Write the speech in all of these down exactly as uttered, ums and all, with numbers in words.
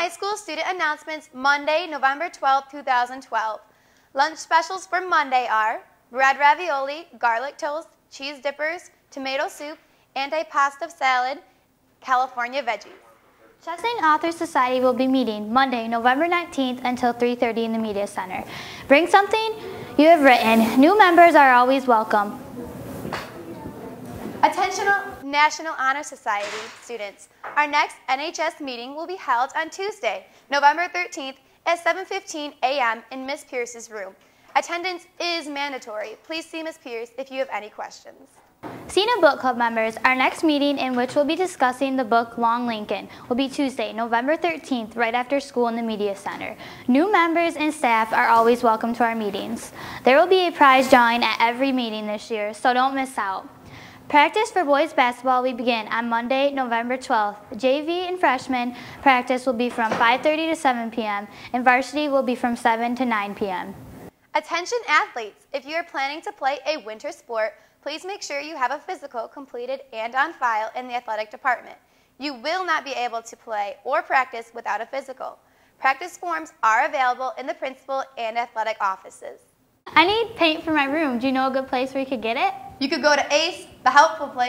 High School student announcements Monday, November twelfth, two thousand twelve. Lunch specials for Monday are bread ravioli, garlic toast, cheese dippers, tomato soup, anti-pasta salad, California veggies. Chastain Authors Society will be meeting Monday, November nineteenth until three thirty in the Media Center. Bring something you have written. New members are always welcome. Attention National Honor Society students, our next N H S meeting will be held on Tuesday, November thirteenth at seven fifteen a m in Miz Pierce's room. Attendance is mandatory. Please see Miz Pierce if you have any questions. Cena Book Club members, our next meeting in which we'll be discussing the book Long Lincoln will be Tuesday, November thirteenth, right after school in the Media Center. New members and staff are always welcome to our meetings. There will be a prize drawing at every meeting this year, so don't miss out. Practice for boys basketball will begin on Monday, November twelfth. J V and freshman practice will be from five thirty to seven p m and varsity will be from seven to nine p m Attention athletes, if you are planning to play a winter sport, please make sure you have a physical completed and on file in the athletic department. You will not be able to play or practice without a physical. Practice forms are available in the principal and athletic offices. I need paint for my room. Do you know a good place where you could get it? You could go to Ace, the helpful place.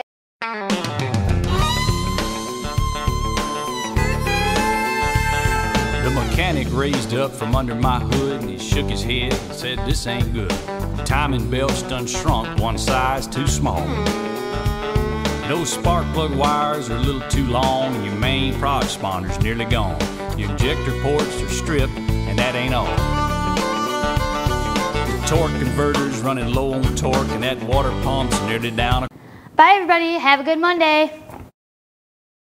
The mechanic raised up from under my hood and he shook his head and said, "This ain't good. The timing belt's done shrunk one size too small. Those spark plug wires are a little too long and your main prod sponder's nearly gone. Your injector ports are stripped and that ain't all. The torque converter's running low on torque and that water pump's nearly down." Bye everybody, have a good Monday.